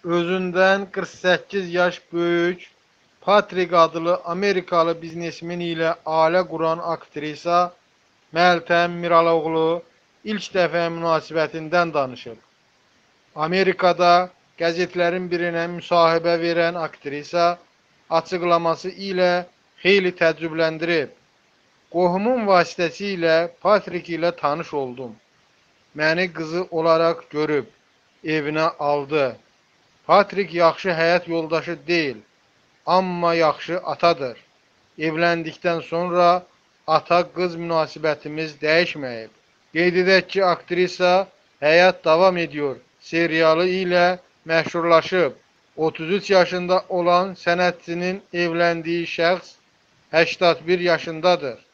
Özündən 48 yaş böyük Patrick adlı Amerikalı biznesmen ilə ailə quran aktrisa Meltem Miraloğlu ilk dəfə münasibətindən danışıb. Amerikada qəzetlərin birinə müsahibə verən aktrisa açıqlaması ilə xeyli təəccübləndirib. Qohumun vasitəsilə Patrick ilə tanış oldum. Məni qızı olaraq görüb, evinə aldı. Patrick yaxşı həyat yoldaşı deyil, amma yaxşı atadır. Evləndikdən sonra ata-qız münasibətimiz dəyişməyib. Qeyd edək ki, aktrisa Həyat davam ediyor serialı ilə məşhurlaşıb. 33 yaşında olan sənətçinin evləndiyi şəxs 81 yaşındadır.